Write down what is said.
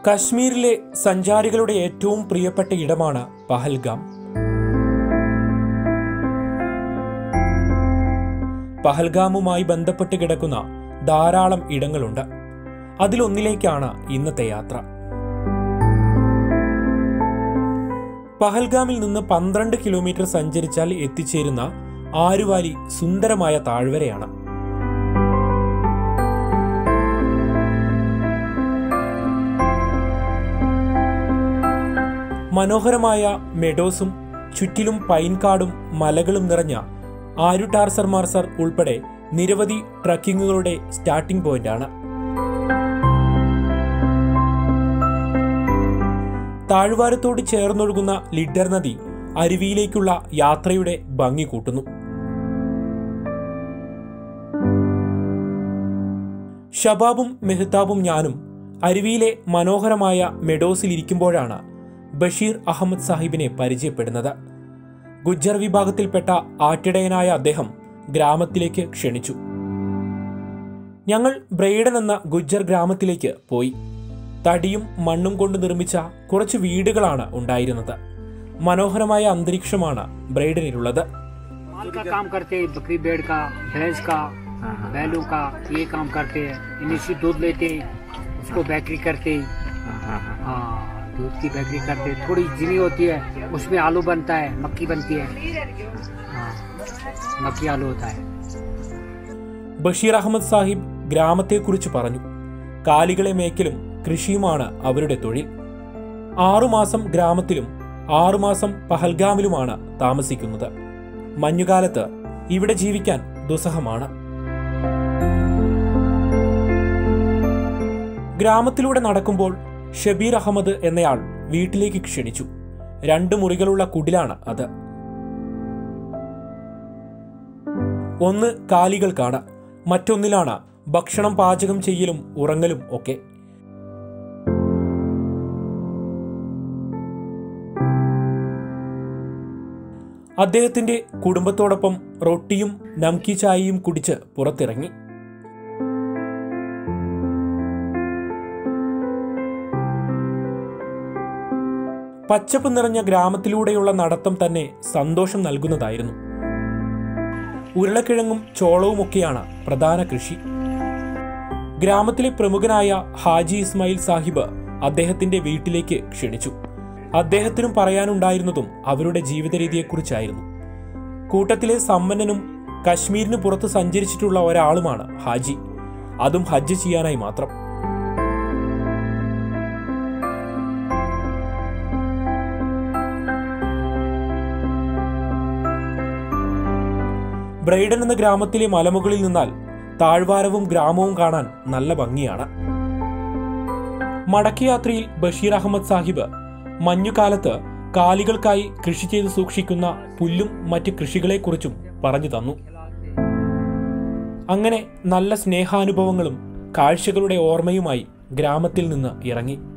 കശ്മീരിലെ സഞ്ചാരികളുടെ ഏറ്റവും പ്രിയപ്പെട്ട ഇടമാണ് പഹൽഗാം. പഹൽഗാമുമായി ബന്ധപ്പെട്ട് കിടക്കുന്ന ധാരാളം ഇടങ്ങളുണ്ട്. അതിലൊന്നിലേക്കാണ് ഇന്നത്തെ യാത്ര. പഹൽഗാമിൽ നിന്ന് 12 കിലോമീറ്റർ സഞ്ചരിച്ചാൽ എത്തിച്ചേരുന്ന ആരുവാലി സുന്ദരമായ താഴ്വരയാണ്. മനോഹരമായ മെഡോസും ചുറ്റിലും പൈൻകാടും മലകളും നിറഞ്ഞ ആരു ടാർസർ മാർസർ ഉൾപ്പെടെ നിരവധി ട്രക്കിങ്ങുകളുടെ സ്റ്റാർട്ടിംഗ് പോയിന്റാണ്. താഴ്വാരത്തോട് ചേർന്നൊഴുകുന്ന ലിഡർ നദി അരുവിയിലേക്കുള്ള യാത്രയുടെ ഭംഗി കൂട്ടുന്നു. ഷബാബും മെഹ്താബും ഞാനും അരുവിയിലെ മനോഹരമായ മെഡോസിലിരിക്കുമ്പോഴാണ് ബഷീർ അഹമ്മദ് സാഹിബിനെ പരിചയപ്പെടുന്നത്. ഗുജ്ജർ വിഭാഗത്തിൽപ്പെട്ട ആട്ടിടയനായ അദ്ദേഹം ഗ്രാമത്തിലേക്ക് ക്ഷണിച്ചു. ഞങ്ങൾ ബ്രൈഡൻ എന്ന ഗുജ്ജർ ഗ്രാമത്തിലേക്ക് പോയി. തടിയും മണ്ണും കൊണ്ട് നിർമ്മിച്ച കുറച്ച് വീടുകളാണ് ഉണ്ടായിരുന്നത്. മനോഹരമായ അന്തരീക്ഷമാണ് ബ്രൈഡനിലുള്ളത്. दूध की बेकरी करते हैं, थोड़ी चीनी होती है, उसमें आलू बनता है, मक्की बनती है, मक्की आलू होता है. ബഷീർ അഹമ്മദ് സാഹിബ് ഗ്രാമത്തെക്കുറിച്ച് പറഞ്ഞു. കാലികളെ മേയ്ക്കലും കൃഷിയുമാണ് അവരുടെ തൊഴിൽ. 6 മാസം ഗ്രാമത്തിലും 6 മാസം പഹൽഗാമിലുമാണ് താമസിക്കുന്നത്. മഞ്ഞുകാലത്ത് ഇവിടെ ജീവിക്കാൻ ദുസ്സഹമാണ്. ഗ്രാമത്തിലൂടെ നടക്കുമ്പോൾ ഷബീർ അഹമ്മദ് എന്നയാൾ വീട്ടിലേക്ക് ക്ഷണിച്ചു. 2 മുറികളുള്ള കുടിലാണ് അത്. ഒന്ന് കാലികൾക്കാണ്, മറ്റൊന്നിലാണ് ഭക്ഷണം പാചകം ചെയ്യലും ഉറങ്ങലും ഒക്കെ. അദ്ദേഹത്തിന്റെ കുടുംബത്തോടൊപ്പം റൊട്ടിയും നംകി ചായയും കുടിച്ച് പുറത്തിറങ്ങി. പച്ചപ്പ് നിറഞ്ഞ ഗ്രാമത്തിലൂടെയുള്ള നടത്തം തന്നെ സന്തോഷം നൽകുന്നതായിരുന്നു. ഉരുളക്കിഴങ്ങും ചോളവുമൊക്കെയാണ് പ്രധാന കൃഷി. ഗ്രാമത്തിലെ പ്രമുഖനായ ഹാജി ഇസ്മായിൽ സാഹിബ് അദ്ദേഹത്തിന്റെ വീട്ടിലേക്ക് ക്ഷണിച്ചു. അദ്ദേഹത്തിനും പറയാനുണ്ടായിരുന്നതും അവരുടെ ജീവിത രീതിയെക്കുറിച്ചായിരുന്നു. കൂട്ടത്തിലെ സമ്പന്നനും കശ്മീരിന് പുറത്ത് സഞ്ചരിച്ചിട്ടുള്ള ഒരാളുമാണ് ഹാജി, അതും ഹജ്ജ് ചെയ്യാനായി മാത്രം. ബ്രൈഡൻ എന്ന ഗ്രാമത്തിലെ മലമുകളിൽ നിന്നാൽ താഴ്വാരവും ഗ്രാമവും കാണാൻ നല്ല ഭംഗിയാണ്. മടക്കയാത്രയിൽ ബഷീർ അഹമ്മദ് സാഹിബ് മഞ്ഞുകാലത്ത് കാലികൾക്കായി കൃഷി ചെയ്ത് സൂക്ഷിക്കുന്ന പുല്ലും മറ്റ് കൃഷികളെക്കുറിച്ചും പറഞ്ഞു തന്നു. അങ്ങനെ നല്ല സ്നേഹാനുഭവങ്ങളും കാഴ്ചകളുടെ ഓർമ്മയുമായി ഗ്രാമത്തിൽ നിന്ന് ഇറങ്ങി.